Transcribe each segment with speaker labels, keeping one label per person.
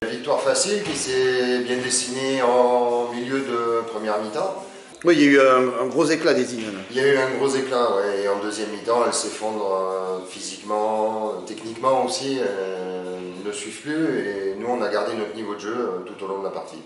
Speaker 1: victoire facile qui s'est bien dessinée en milieu de première mi-temps.
Speaker 2: Oui, il y a eu un gros éclat des Zinnes.
Speaker 1: Il y a eu un gros éclat, ouais, et en deuxième mi-temps, elles s'effondrent physiquement, techniquement aussi, elles ne suivent plus, et nous on a gardé notre niveau de jeu tout au long de la partie.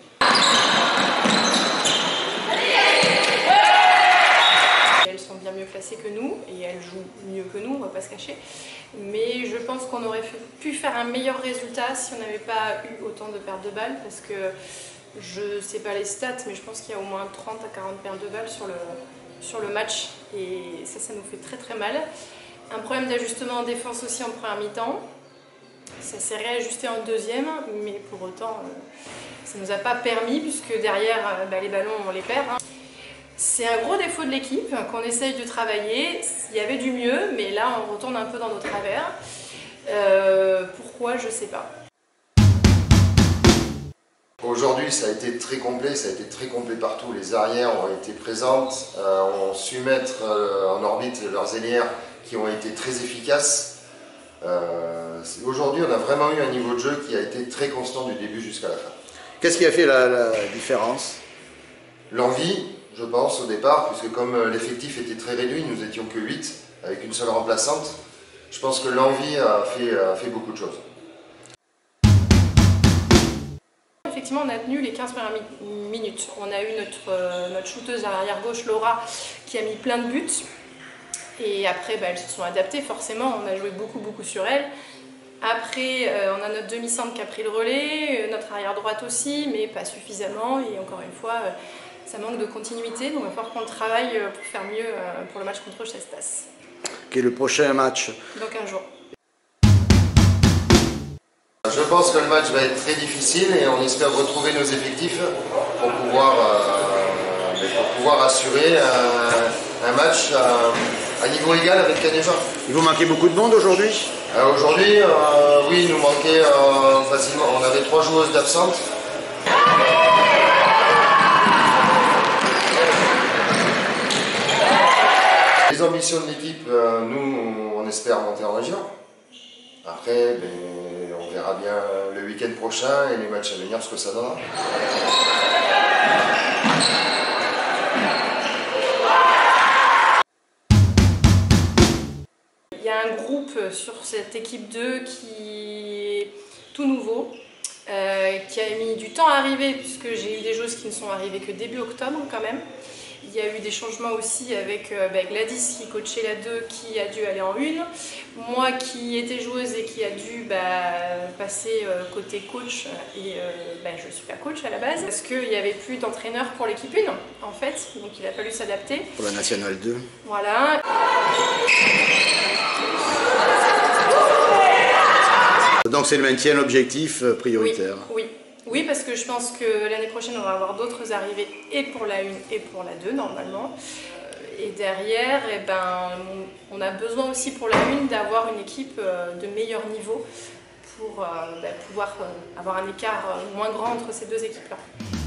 Speaker 3: Elles sont bien mieux placées que nous, et elles jouent mieux que nous, on ne va pas se cacher. Mais je pense qu'on aurait pu faire un meilleur résultat si on n'avait pas eu autant de pertes de balles, parce que je ne sais pas les stats, mais je pense qu'il y a au moins 30 à 40 pertes de balles sur le match, et ça nous fait très très mal. Un problème d'ajustement en défense aussi en première mi-temps, ça s'est réajusté en deuxième, mais pour autant ça ne nous a pas permis, puisque derrière les ballons on les perd. C'est un gros défaut de l'équipe qu'on essaye de travailler. Il y avait du mieux, mais là on retourne un peu dans nos travers. Pourquoi, je ne sais pas.
Speaker 1: Aujourd'hui, ça a été très complet partout. Les arrières ont été présentes, ont su mettre en orbite leurs ailières qui ont été très efficaces. Aujourd'hui, on a vraiment eu un niveau de jeu qui a été très constant du début jusqu'à la fin.
Speaker 2: Qu'est-ce qui a fait la différence?
Speaker 1: L'envie, je pense, au départ, puisque comme l'effectif était très réduit, nous étions que 8, avec une seule remplaçante, je pense que l'envie a fait beaucoup de choses.
Speaker 3: Effectivement, on a tenu les 15 premières minutes. On a eu notre shooteuse à l'arrière gauche, Laura, qui a mis plein de buts. Et après, elles se sont adaptées, forcément, on a joué beaucoup sur elles. Après, on a notre demi-centre qui a pris le relais, notre arrière droite aussi, mais pas suffisamment. Et encore une fois, ça manque de continuité, donc il va falloir qu'on travaille pour faire mieux pour le match contre Chestas.
Speaker 2: Quel est le prochain match?
Speaker 3: Dans 15 jours.
Speaker 1: Je pense que le match va être très difficile et on espère retrouver nos effectifs pour pouvoir assurer un match à niveau égal avec Canéja.
Speaker 2: Il vous manquait beaucoup de monde aujourd'hui?
Speaker 1: Aujourd'hui, oui, il nous manquait facilement. On avait 3 joueuses d'absentes. Les ambitions de l'équipe, nous, on espère monter en région. Après, on verra bien le week-end prochain et les matchs à venir ce que ça donnera.
Speaker 3: Il y a un groupe sur cette équipe 2 qui est tout nouveau, qui a mis du temps à arriver, puisque j'ai eu des joueuses qui ne sont arrivées que début octobre quand même. Il y a eu des changements aussi avec Gladys qui coachait la 2, qui a dû aller en 1. Moi qui étais joueuse et qui a dû passer côté coach, et je ne suis pas coach à la base, parce qu'il n'y avait plus d'entraîneur pour l'équipe 1 en fait, donc il a fallu s'adapter.
Speaker 2: Pour la Nationale 2.
Speaker 3: Voilà.
Speaker 2: Donc c'est le maintien, l'objectif prioritaire.
Speaker 3: Oui, parce que je pense que l'année prochaine, on va avoir d'autres arrivées et pour la 1 et pour la 2, normalement. Et derrière, on a besoin aussi pour la 1 d'avoir une équipe de meilleur niveau pour pouvoir avoir un écart moins grand entre ces deux équipes-là.